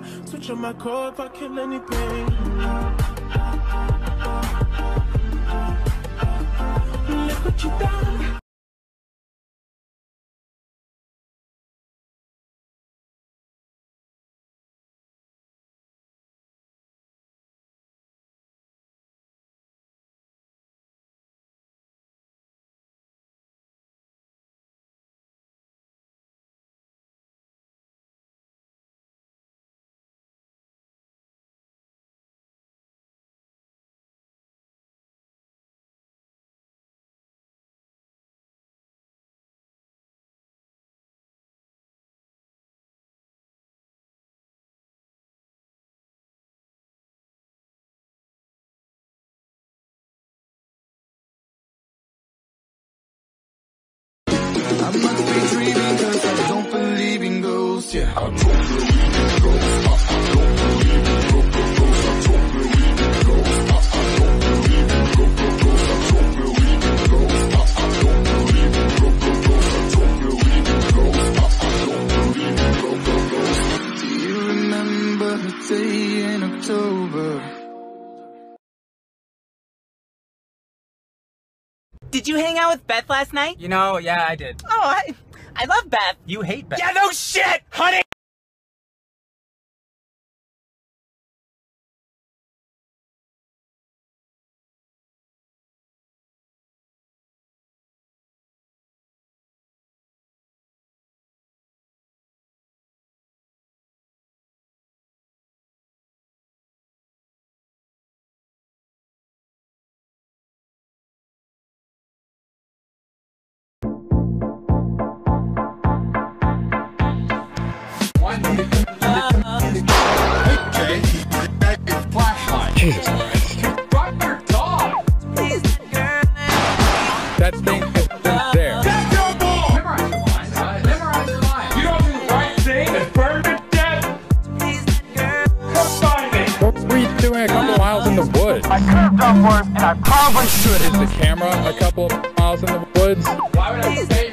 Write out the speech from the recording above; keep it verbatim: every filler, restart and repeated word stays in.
Switch on my core if I kill any pain. Look what you done. I must be dreaming cause I don't believe in ghosts, yeah. I don't believe in ghosts, I, I don't believe in ghosts, I don't believe in ghosts, I, I don't believe in ghosts, I don't believe in ghosts, I, I don't believe in ghosts, I don't believe in ghosts, I, I don't believe in ghosts. Do you remember the day in October? Did you hang out with Beth last night? You know, yeah, I did. Oh, I, I love Beth. You hate Beth. Yeah, no shit, honey! Jesus Christ. Drop your dog! That thing isn't there. That's your ball! Memorize your lines. Uh, memorize your lines. You don't do the right thing and burn to death. Come find me. What were you doing a couple miles in the woods? I could have done worse, and I probably should Is the camera a couple of miles in the woods? Why would I say